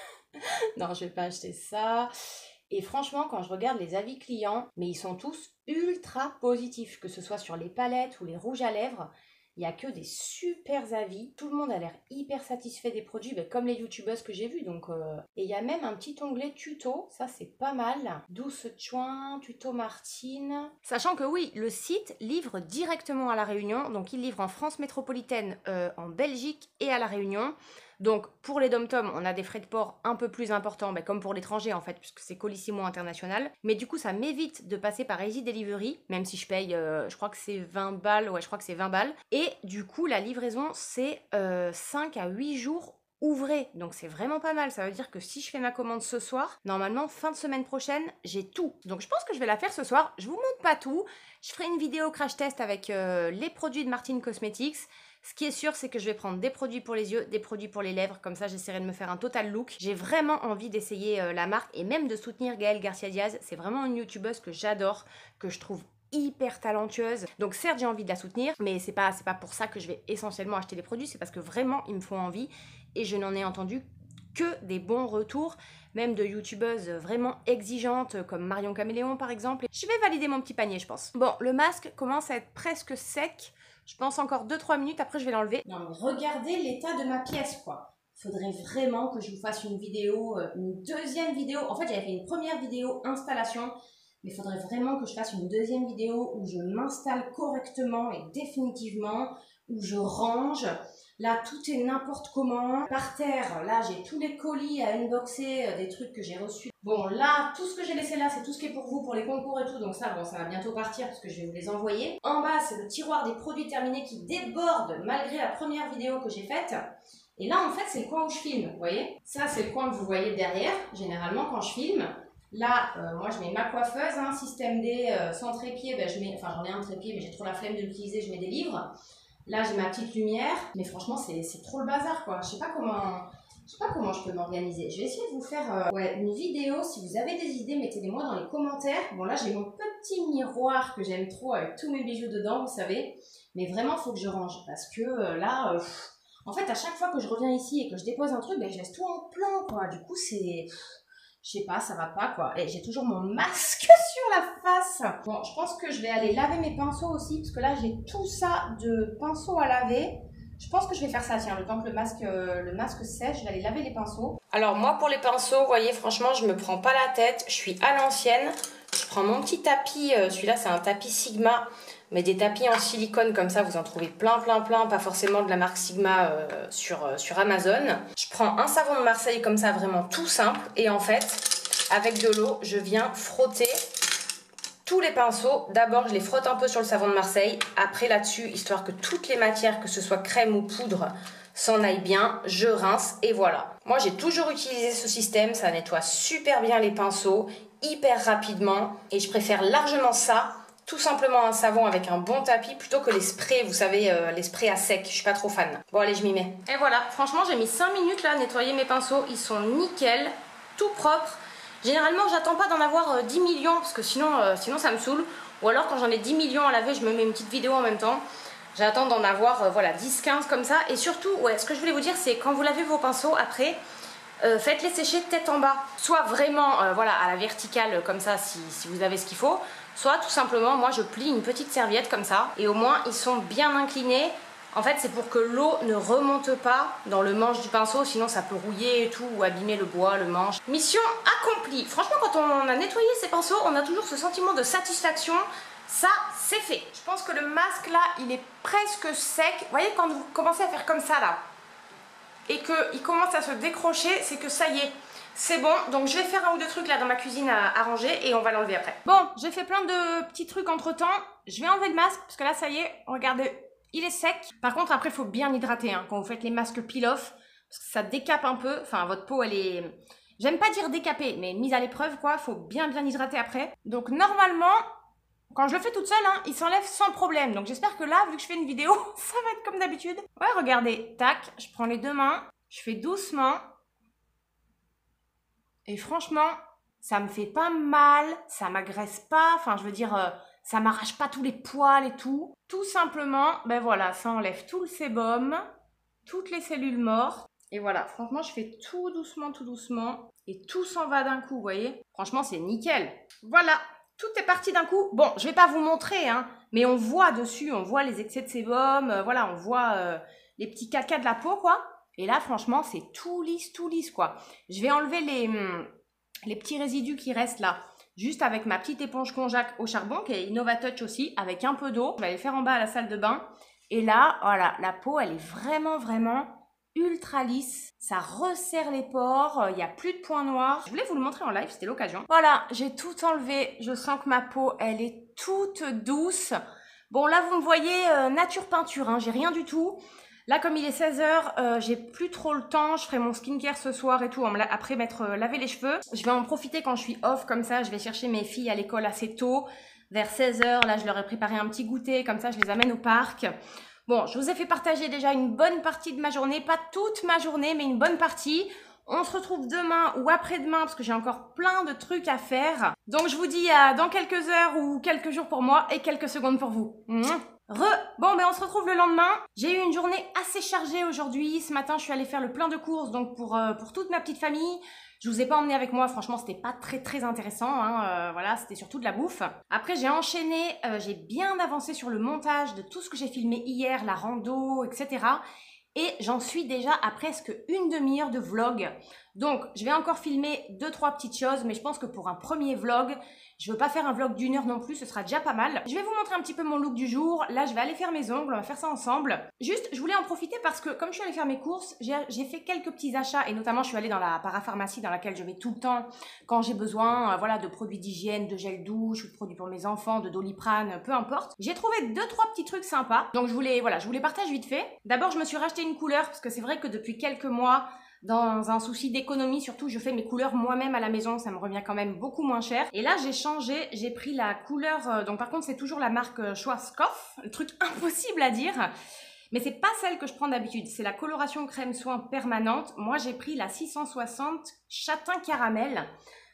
Non, je vais pas acheter ça. Et franchement, quand je regarde les avis clients, mais ils sont tous ultra positifs. Que ce soit sur les palettes ou les rouges à lèvres. Il n'y a que des super avis. Tout le monde a l'air hyper satisfait des produits, ben comme les youtubeuses que j'ai vues. Donc, euh... Et il y a même un petit onglet tuto. Ça, c'est pas mal. Douce Chouin, tuto Martine. Sachant que oui, le site livre directement à La Réunion. Donc, il livre en France métropolitaine, euh, en Belgique et à La Réunion. Donc, pour les dom-tom, on a des frais de port un peu plus importants, ben, comme pour l'étranger en fait, puisque c'est Colissimo International. Mais du coup, ça m'évite de passer par Easy Delivery, même si je paye, euh, je crois que c'est vingt balles, ouais, je crois que c'est vingt balles. Et du coup, la livraison, c'est euh, cinq à huit jours ouvrés. Donc, c'est vraiment pas mal. Ça veut dire que si je fais ma commande ce soir, normalement, fin de semaine prochaine, j'ai tout. Donc, je pense que je vais la faire ce soir. Je vous montre pas tout. Je ferai une vidéo crash test avec euh, les produits de Martine Cosmetics. Ce qui est sûr, c'est que je vais prendre des produits pour les yeux, des produits pour les lèvres. Comme ça, j'essaierai de me faire un total look. J'ai vraiment envie d'essayer euh, la marque et même de soutenir Gaëlle Garcia Diaz. C'est vraiment une youtubeuse que j'adore, que je trouve hyper talentueuse. Donc certes, j'ai envie de la soutenir, mais c'est pas, c'est pas pour ça que je vais essentiellement acheter des produits. C'est parce que vraiment, ils me font envie et je n'en ai entendu que des bons retours, même de youtubeuses vraiment exigeantes comme Marion Caméléon par exemple. Je vais valider mon petit panier, je pense. Bon, le masque commence à être presque sec. Je pense encore deux trois minutes, après je vais l'enlever. Non mais regardez l'état de ma pièce quoi. Faudrait vraiment que je vous fasse une vidéo, une deuxième vidéo. En fait j'avais fait une première vidéo installation, mais il faudrait vraiment que je fasse une deuxième vidéo où je m'installe correctement et définitivement, où je range. Là, tout est n'importe comment. Par terre, là, j'ai tous les colis à unboxer, euh, des trucs que j'ai reçus. Bon, là, tout ce que j'ai laissé là, c'est tout ce qui est pour vous, pour les concours et tout. Donc ça, bon, ça va bientôt partir parce que je vais vous les envoyer. En bas, c'est le tiroir des produits terminés qui déborde malgré la première vidéo que j'ai faite. Et là, en fait, c'est le coin où je filme, vous voyez. Ça, c'est le coin que vous voyez derrière, généralement, quand je filme. Là, euh, moi, je mets ma coiffeuse, hein, système D, euh, sans trépied. Ben, je mets, enfin, j'en ai un trépied, mais j'ai trop la flemme de l'utiliser, je mets des livres. Là, j'ai ma petite lumière, mais franchement, c'est trop le bazar, quoi. Je sais pas comment, je sais pas comment je peux m'organiser. Je vais essayer de vous faire euh, ouais, une vidéo. Si vous avez des idées, mettez-les-moi dans les commentaires. Bon, là, j'ai mon petit miroir que j'aime trop avec tous mes bijoux dedans, vous savez. Mais vraiment, il faut que je range parce que euh, là, euh, En fait, à chaque fois que je reviens ici et que je dépose un truc, ben, je laisse tout en plan, quoi. Du coup, c'est... Je sais pas, ça va pas, quoi. Et j'ai toujours mon masque sur la face. Bon, je pense que je vais aller laver mes pinceaux aussi, parce que là, j'ai tout ça de pinceaux à laver. Je pense que je vais faire ça, tiens, le temps que le masque, euh, le masque sèche, je vais aller laver les pinceaux. Alors, moi, pour les pinceaux, vous voyez, franchement, je me prends pas la tête. Je suis à l'ancienne. Je prends mon petit tapis. Euh, Celui-là, c'est un tapis Sigma. Mais des tapis en silicone comme ça, vous en trouvez plein, plein, plein. Pas forcément de la marque Sigma euh, sur, euh, sur Amazon. Je prends un savon de Marseille comme ça, vraiment tout simple. Et en fait, avec de l'eau, je viens frotter tous les pinceaux. D'abord, je les frotte un peu sur le savon de Marseille. Après, là-dessus, histoire que toutes les matières, que ce soit crème ou poudre, s'en aillent bien. Je rince et voilà. Moi, j'ai toujours utilisé ce système. Ça nettoie super bien les pinceaux, hyper rapidement. Et je préfère largement ça. Tout simplement un savon avec un bon tapis plutôt que les sprays, vous savez, euh, les sprays à sec. Je suis pas trop fan. Bon, allez, je m'y mets. Et voilà, franchement, j'ai mis cinq minutes là à nettoyer mes pinceaux. Ils sont nickel, tout propre. Généralement, j'attends pas d'en avoir euh, dix millions parce que sinon, euh, sinon ça me saoule. Ou alors, quand j'en ai dix millions à laver, je me mets une petite vidéo en même temps. J'attends d'en avoir euh, voilà, dix quinze comme ça. Et surtout, ouais, ce que je voulais vous dire, c'est quand vous lavez vos pinceaux, après, euh, faites-les sécher tête en bas. Soit vraiment euh, voilà, à la verticale comme ça, si, si vous avez ce qu'il faut. Soit tout simplement, moi je plie une petite serviette comme ça et au moins ils sont bien inclinés. En fait, c'est pour que l'eau ne remonte pas dans le manche du pinceau, sinon ça peut rouiller et tout ou abîmer le bois, le manche. Mission accomplie. Franchement, quand on a nettoyé ces pinceaux, on a toujours ce sentiment de satisfaction. Ça, c'est fait. Je pense que le masque là, il est presque sec. Vous voyez, quand vous commencez à faire comme ça là et qu'il commence à se décrocher, c'est que ça y est. C'est bon, donc je vais faire un ou deux trucs là dans ma cuisine à, à ranger et on va l'enlever après. Bon, j'ai fait plein de petits trucs entre temps. Je vais enlever le masque parce que là, ça y est, regardez, il est sec. Par contre, après, il faut bien hydrater hein, quand vous faites les masques peel-off parce que ça décape un peu. Enfin, votre peau, elle est... J'aime pas dire décapée, mais mise à l'épreuve, quoi. Faut bien, bien hydrater après. Donc, normalement, quand je le fais toute seule, hein, il s'enlève sans problème. Donc, j'espère que là, vu que je fais une vidéo, ça va être comme d'habitude. Ouais, regardez, tac, je prends les deux mains, je fais doucement. Et franchement, ça me fait pas mal, ça m'agresse pas, enfin je veux dire, euh, ça m'arrache pas tous les poils et tout. Tout simplement, ben voilà, ça enlève tout le sébum, toutes les cellules mortes. Et voilà, franchement, je fais tout doucement, tout doucement. Et tout s'en va d'un coup, vous voyez. Franchement, c'est nickel. Voilà, tout est parti d'un coup. Bon, je vais pas vous montrer, hein, mais on voit dessus, on voit les excès de sébum, euh, voilà, on voit euh, les petits caca de la peau, quoi. Et là, franchement, c'est tout lisse, tout lisse, quoi. Je vais enlever les, les petits résidus qui restent là, juste avec ma petite éponge Conjac au charbon, qui est InnovaTouch aussi, avec un peu d'eau. Je vais aller faire en bas à la salle de bain. Et là, voilà, la peau, elle est vraiment, vraiment ultra lisse. Ça resserre les pores, il n'y a plus de points noirs. Je voulais vous le montrer en live, c'était l'occasion. Voilà, j'ai tout enlevé. Je sens que ma peau, elle est toute douce. Bon, là, vous me voyez, euh, nature peinture, hein, j'ai rien du tout. Là, comme il est seize heures, euh, j'ai plus trop le temps. Je ferai mon skincare ce soir et tout, après m'être euh, lavé les cheveux. Je vais en profiter quand je suis off, comme ça, je vais chercher mes filles à l'école assez tôt. Vers seize heures, là, je leur ai préparé un petit goûter, comme ça, je les amène au parc. Bon, je vous ai fait partager déjà une bonne partie de ma journée. Pas toute ma journée, mais une bonne partie. On se retrouve demain ou après-demain, parce que j'ai encore plein de trucs à faire. Donc, je vous dis à dans quelques heures ou quelques jours pour moi et quelques secondes pour vous. Mouah. Re, bon ben on se retrouve le lendemain. J'ai eu une journée assez chargée aujourd'hui. Ce matin je suis allée faire le plein de courses donc pour, euh, pour toute ma petite famille. Je vous ai pas emmené avec moi, franchement c'était pas très très intéressant, hein. euh, voilà, c'était surtout de la bouffe. Après j'ai enchaîné, euh, j'ai bien avancé sur le montage de tout ce que j'ai filmé hier, la rando, et cetera. Et j'en suis déjà à presque une demi-heure de vlog. Donc je vais encore filmer deux trois petites choses, mais je pense que pour un premier vlog, je veux pas faire un vlog d'une heure non plus, ce sera déjà pas mal. Je vais vous montrer un petit peu mon look du jour. Là, je vais aller faire mes ongles, on va faire ça ensemble. Juste, je voulais en profiter parce que comme je suis allée faire mes courses, j'ai fait quelques petits achats et notamment je suis allée dans la parapharmacie dans laquelle je vais tout le temps quand j'ai besoin, euh, voilà, de produits d'hygiène, de gel douche, ou de produits pour mes enfants, de Doliprane, peu importe. J'ai trouvé deux trois petits trucs sympas. Donc je voulais, voilà, je vous les partage vite fait. D'abord, je me suis racheté une couleur parce que c'est vrai que depuis quelques mois, dans un souci d'économie, surtout, je fais mes couleurs moi-même à la maison, ça me revient quand même beaucoup moins cher. Et là, j'ai changé, j'ai pris la couleur, euh, donc par contre, c'est toujours la marque euh, Schwarzkopf, le truc impossible à dire, mais c'est pas celle que je prends d'habitude, c'est la coloration crème soin permanente. Moi, j'ai pris la six cent soixante châtain caramel.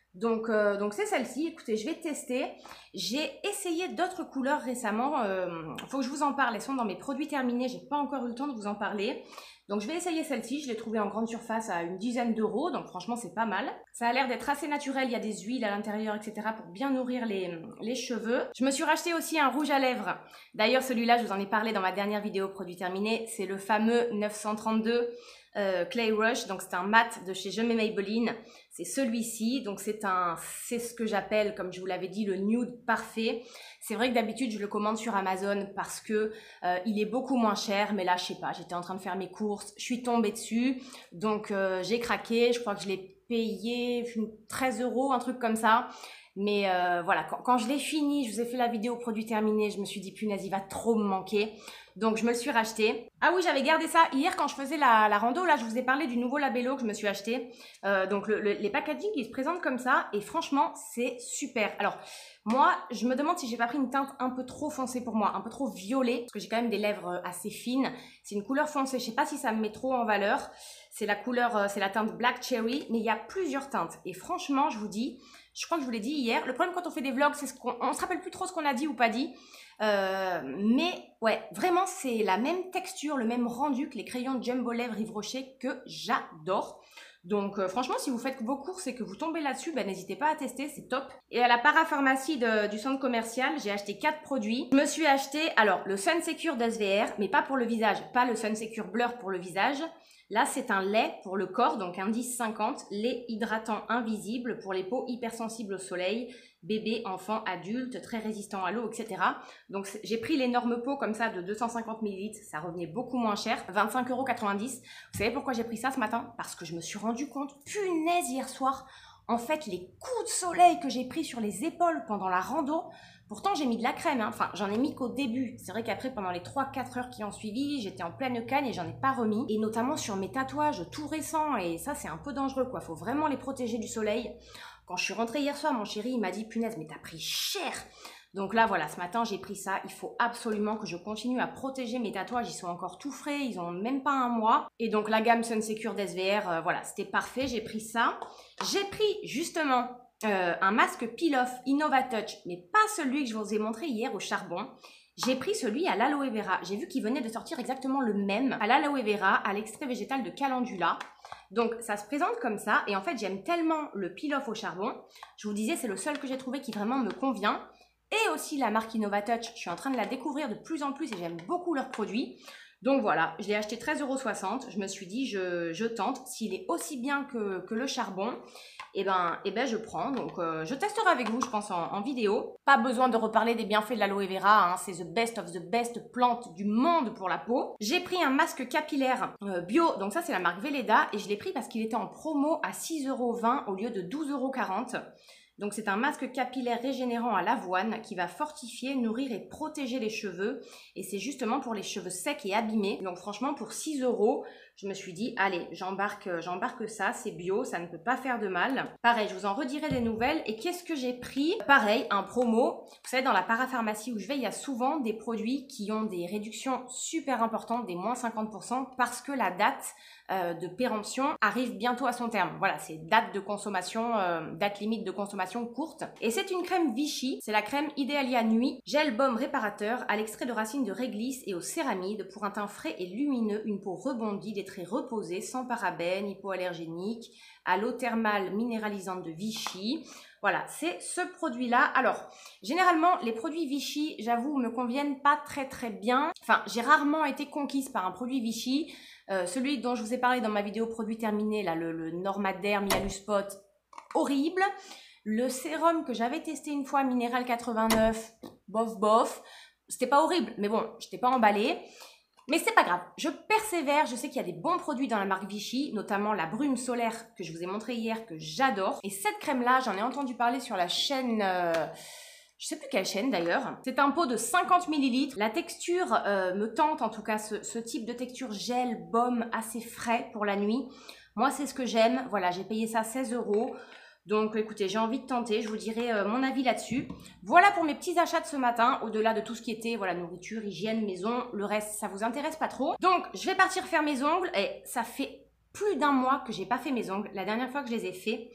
Donc euh, donc c'est celle-ci. Écoutez, je vais tester. J'ai essayé d'autres couleurs récemment. Euh, faut que je vous en parle. Elles sont dans mes produits terminés. J'ai pas encore eu le temps de vous en parler. Donc je vais essayer celle-ci. Je l'ai trouvée en grande surface à une dizaine d'euros. Donc franchement, c'est pas mal. Ça a l'air d'être assez naturel. Il y a des huiles à l'intérieur, et cetera pour bien nourrir les, les cheveux. Je me suis racheté aussi un rouge à lèvres. D'ailleurs, celui-là, je vous en ai parlé dans ma dernière vidéo produits terminés. C'est le fameux neuf cent trente-deux. Euh, Clay Rush, donc c'est un mat de chez Je m'aime Maybelline, c'est celui-ci, donc c'est un, c'est ce que j'appelle, comme je vous l'avais dit, le nude parfait. C'est vrai que d'habitude je le commande sur Amazon parce que euh, il est beaucoup moins cher, mais là je sais pas, j'étais en train de faire mes courses, je suis tombée dessus, donc euh, j'ai craqué, je crois que je l'ai payé treize euros, un truc comme ça. Mais euh, voilà, quand, quand je l'ai fini, je vous ai fait la vidéo produit terminé, je me suis dit punaise, il va trop me manquer. Donc je me le suis racheté. Ah oui, j'avais gardé ça hier quand je faisais la, la rando. Là, je vous ai parlé du nouveau Labello que je me suis acheté. Euh, donc le, le, les packaging, ils se présentent comme ça. Et franchement, c'est super. Alors, moi, je me demande si j'ai pas pris une teinte un peu trop foncée pour moi, un peu trop violet. Parce que j'ai quand même des lèvres assez fines. C'est une couleur foncée. Je sais pas si ça me met trop en valeur. C'est la couleur, c'est la teinte Black Cherry. Mais il y a plusieurs teintes. Et franchement, je vous dis... Je crois que je vous l'ai dit hier. Le problème quand on fait des vlogs, c'est qu'on on se rappelle plus trop ce qu'on a dit ou pas dit. Euh, mais ouais, vraiment, c'est la même texture, le même rendu que les crayons Jumbo Lèvres Yves Rocher que j'adore. Donc euh, franchement, si vous faites vos courses et que vous tombez là-dessus, ben, n'hésitez pas à tester, c'est top. Et à la parapharmacie de, du centre commercial, j'ai acheté quatre produits. Je me suis acheté, alors, le Sun Secure d'S V R, mais pas pour le visage, pas le Sun Secure Blur pour le visage. Là, c'est un lait pour le corps, donc indice cinquante, lait hydratant invisible pour les peaux hypersensibles au soleil, bébé, enfant, adulte, très résistant à l'eau, et cetera. Donc, j'ai pris l'énorme pot comme ça de deux cent cinquante millilitres, ça revenait beaucoup moins cher, vingt-cinq euros quatre-vingt-dix. Vous savez pourquoi j'ai pris ça ce matin? Parce que je me suis rendu compte, punaise, hier soir, en fait, les coups de soleil que j'ai pris sur les épaules pendant la rando, pourtant j'ai mis de la crème, hein. Enfin j'en ai mis qu'au début. C'est vrai qu'après pendant les trois quatre heures qui ont suivi, j'étais en pleine canne et j'en ai pas remis. Et notamment sur mes tatouages tout récents, et ça c'est un peu dangereux quoi, faut vraiment les protéger du soleil. Quand je suis rentrée hier soir, mon chéri il m'a dit punaise mais t'as pris cher. Donc là voilà, ce matin j'ai pris ça, il faut absolument que je continue à protéger mes tatouages, ils sont encore tout frais, ils ont même pas un mois. Et donc la gamme Sun Secure d'S V R, euh, voilà, c'était parfait, j'ai pris ça. J'ai pris justement euh, un masque Peel-Off InnovaTouch, mais pas celui que je vous ai montré hier au charbon. J'ai pris celui à l'aloe vera, j'ai vu qu'il venait de sortir exactement le même, à l'aloe vera, à l'extrait végétal de calendula. Donc ça se présente comme ça, et en fait j'aime tellement le Peel-Off au charbon. Je vous disais, c'est le seul que j'ai trouvé qui vraiment me convient. Et aussi la marque InnovaTouch, je suis en train de la découvrir de plus en plus et j'aime beaucoup leurs produits. Donc voilà, je l'ai acheté treize euros soixante. Je me suis dit, je, je tente. S'il est aussi bien que, que le charbon, et eh ben, eh ben je prends. Donc euh, je testerai avec vous, je pense, en, en vidéo. Pas besoin de reparler des bienfaits de l'aloe vera. Hein, c'est the best of the best plante du monde pour la peau. J'ai pris un masque capillaire euh, bio. Donc ça, c'est la marque Velleda. Et je l'ai pris parce qu'il était en promo à six euros vingt au lieu de douze euros quarante. Donc c'est un masque capillaire régénérant à l'avoine qui va fortifier, nourrir et protéger les cheveux. Et c'est justement pour les cheveux secs et abîmés. Donc franchement pour six euros, je me suis dit allez, j'embarque j'embarque ça, c'est bio, ça ne peut pas faire de mal. Pareil, je vous en redirai des nouvelles. Et qu'est-ce que j'ai pris? Pareil, un promo. Vous savez, dans la parapharmacie où je vais, il y a souvent des produits qui ont des réductions super importantes, des moins cinquante pour cent, parce que la date euh, de péremption arrive bientôt à son terme. Voilà, c'est date de consommation, euh, date limite de consommation courte. Et c'est une crème Vichy, c'est la crème Idealia Nuit, gel baume réparateur à l'extrait de racines de réglisse et aux céramides pour un teint frais et lumineux, une peau rebondie, des traits reposés, sans parabènes, hypoallergéniques, à l'eau thermale minéralisante de Vichy. Voilà, c'est ce produit-là. Alors, généralement, les produits Vichy, j'avoue, me conviennent pas très très bien. Enfin, j'ai rarement été conquise par un produit Vichy. Euh, celui dont je vous ai parlé dans ma vidéo produit terminé, là, le, le Normaderm Yaluspot, horrible. Le sérum que j'avais testé une fois, Minéral quatre-vingt-neuf, bof bof. C'était pas horrible, mais bon, je n'étais pas emballée. Mais c'est pas grave, je persévère, je sais qu'il y a des bons produits dans la marque Vichy, notamment la brume solaire que je vous ai montré hier, que j'adore. Et cette crème-là, j'en ai entendu parler sur la chaîne... Euh, je sais plus quelle chaîne d'ailleurs. C'est un pot de cinquante millilitres. La texture euh, me tente, en tout cas, ce, ce type de texture gel, baume, assez frais pour la nuit. Moi, c'est ce que j'aime. Voilà, j'ai payé ça seize euros. Donc écoutez, j'ai envie de tenter, je vous dirai euh, mon avis là-dessus. Voilà pour mes petits achats de ce matin, au-delà de tout ce qui était voilà, nourriture, hygiène, maison, le reste ça vous intéresse pas trop. Donc je vais partir faire mes ongles et ça fait plus d'un mois que j'ai pas fait mes ongles. La dernière fois que je les ai faits,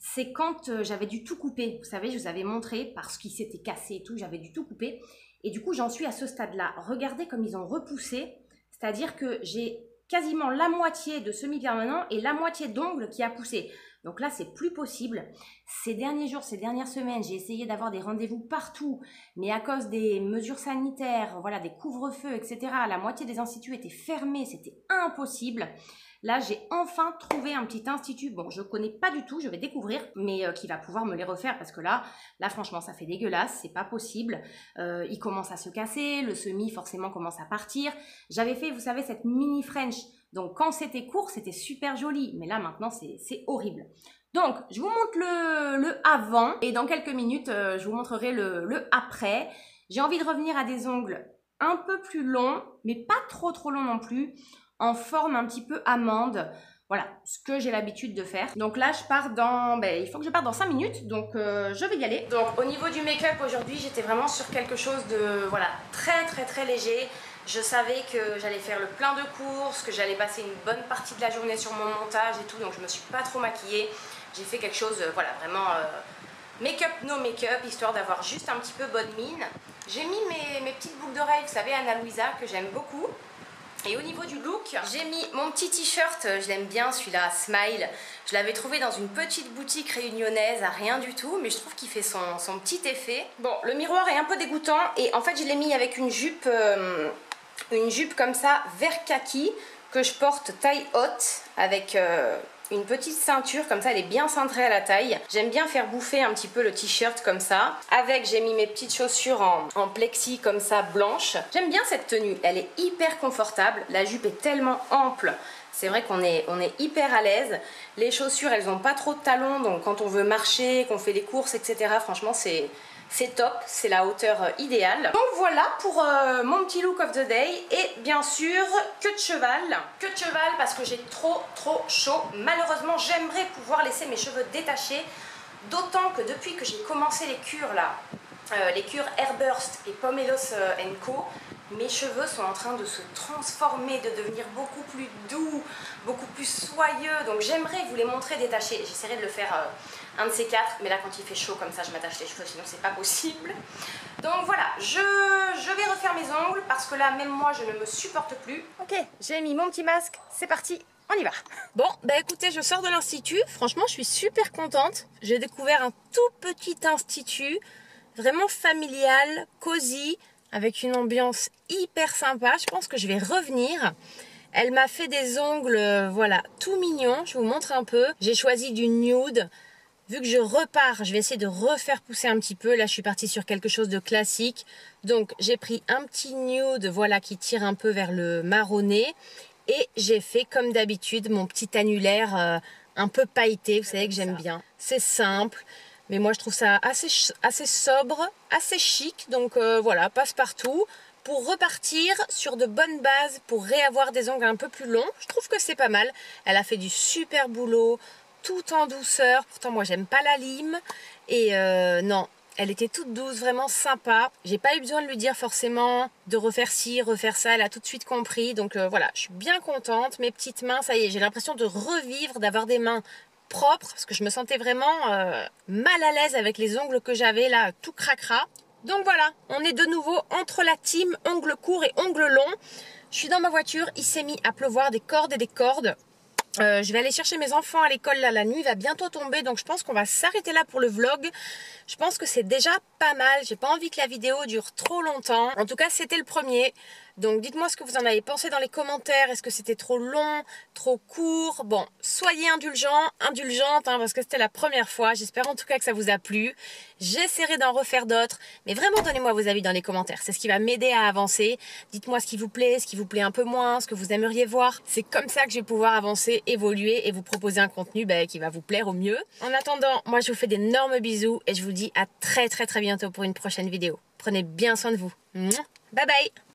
c'est quand euh, j'avais dû tout couper. Vous savez, je vous avais montré parce qu'il s'était cassé et tout, j'avais dû tout couper. Et du coup, j'en suis à ce stade-là. Regardez comme ils ont repoussé, c'est-à-dire que j'ai quasiment la moitié de semi-permanent et la moitié d'ongles qui a poussé. Donc là, c'est plus possible. Ces derniers jours, ces dernières semaines, j'ai essayé d'avoir des rendez-vous partout, mais à cause des mesures sanitaires, voilà, des couvre-feux, et cetera, la moitié des instituts étaient fermés, c'était impossible. Là, j'ai enfin trouvé un petit institut, bon, je ne connais pas du tout, je vais découvrir, mais euh, qui va pouvoir me les refaire parce que là, là, franchement, ça fait dégueulasse, c'est pas possible. Euh, il commence à se casser, le semi, forcément, commence à partir. J'avais fait, vous savez, cette mini French, donc quand c'était court, c'était super joli, mais là, maintenant, c'est horrible. Donc, je vous montre le, le avant et dans quelques minutes, euh, je vous montrerai le, le après. J'ai envie de revenir à des ongles un peu plus longs, mais pas trop trop longs non plus, en forme un petit peu amande. Voilà, ce que j'ai l'habitude de faire. Donc là, je pars dans... Ben, il faut que je parte dans cinq minutes, donc euh, je vais y aller. Donc au niveau du make-up, aujourd'hui, j'étais vraiment sur quelque chose de voilà, très très très léger. Je savais que j'allais faire le plein de courses, que j'allais passer une bonne partie de la journée sur mon montage et tout, donc je me suis pas trop maquillée. J'ai fait quelque chose, euh, voilà, vraiment euh, make-up, no make-up, histoire d'avoir juste un petit peu bonne mine. J'ai mis mes, mes petites boucles d'oreilles, vous savez, Ana Luisa, que j'aime beaucoup. Et au niveau du look, j'ai mis mon petit t-shirt, je l'aime bien celui-là, Smile. Je l'avais trouvé dans une petite boutique réunionnaise à rien du tout, mais je trouve qu'il fait son, son petit effet. Bon, le miroir est un peu dégoûtant et en fait je l'ai mis avec une jupe, euh, une jupe comme ça, vert kaki, que je porte taille haute avec... Euh, une petite ceinture, comme ça elle est bien cintrée à la taille. J'aime bien faire bouffer un petit peu le t-shirt comme ça. Avec, j'ai mis mes petites chaussures en, en plexi comme ça, blanches. J'aime bien cette tenue, elle est hyper confortable. La jupe est tellement ample. C'est vrai qu'on est, on est hyper à l'aise. Les chaussures, elles n'ont pas trop de talons, donc quand on veut marcher, qu'on fait les courses, et cetera, franchement, c'est... C'est top, c'est la hauteur idéale. Donc voilà pour euh, mon petit look of the day. Et bien sûr, queue de cheval. Queue de cheval parce que j'ai trop trop chaud. Malheureusement, j'aimerais pouvoir laisser mes cheveux détachés. D'autant que depuis que j'ai commencé les cures là, euh, les cures Airburst et Pomelos euh, and Co, mes cheveux sont en train de se transformer, de devenir beaucoup plus doux, beaucoup plus soyeux. Donc j'aimerais vous les montrer détachés. J'essaierai de le faire... Euh, un de ces quatre, mais là quand il fait chaud comme ça je m'attache les cheveux, sinon c'est pas possible. Donc voilà, je, je vais refaire mes ongles parce que là même moi je ne me supporte plus. Ok, j'ai mis mon petit masque, c'est parti, on y va. Bon, bah écoutez, je sors de l'institut, franchement je suis super contente. J'ai découvert un tout petit institut, vraiment familial, cosy, avec une ambiance hyper sympa. Je pense que je vais revenir. Elle m'a fait des ongles, euh, voilà, tout mignons, je vous montre un peu. J'ai choisi du nude. Vu que je repars, je vais essayer de refaire pousser un petit peu. Là, je suis partie sur quelque chose de classique. Donc, j'ai pris un petit nude, voilà, qui tire un peu vers le marronné. Et j'ai fait, comme d'habitude, mon petit annulaire euh, un peu pailleté. Vous savez que j'aime bien. C'est simple. Mais moi, je trouve ça assez, assez sobre, assez chic. Donc, euh, voilà, passe-partout. Pour repartir sur de bonnes bases, pour réavoir des ongles un peu plus longs, je trouve que c'est pas mal. Elle a fait du super boulot. Tout en douceur, pourtant moi j'aime pas la lime et euh, non, elle était toute douce, vraiment sympa. J'ai pas eu besoin de lui dire forcément de refaire ci, refaire ça, elle a tout de suite compris. Donc euh, voilà, je suis bien contente. Mes petites mains, ça y est, j'ai l'impression de revivre, d'avoir des mains propres parce que je me sentais vraiment euh, mal à l'aise avec les ongles que j'avais là, tout cracra. Donc voilà, on est de nouveau entre la team ongles courts et ongles longs. Je suis dans ma voiture, il s'est mis à pleuvoir des cordes et des cordes. Euh, je vais aller chercher mes enfants à l'école là, la nuit va bientôt tomber, donc je pense qu'on va s'arrêter là pour le vlog. Je pense que c'est déjà pas mal, j'ai pas envie que la vidéo dure trop longtemps. En tout cas, c'était le premier. Donc dites-moi ce que vous en avez pensé dans les commentaires. Est-ce que c'était trop long, trop court? Bon, soyez indulgents, indulgentes, hein, parce que c'était la première fois. J'espère en tout cas que ça vous a plu. J'essaierai d'en refaire d'autres. Mais vraiment, donnez-moi vos avis dans les commentaires. C'est ce qui va m'aider à avancer. Dites-moi ce qui vous plaît, ce qui vous plaît un peu moins, ce que vous aimeriez voir. C'est comme ça que je vais pouvoir avancer, évoluer et vous proposer un contenu bah, qui va vous plaire au mieux. En attendant, moi je vous fais d'énormes bisous et je vous dis à très très très bientôt pour une prochaine vidéo. Prenez bien soin de vous. Bye bye!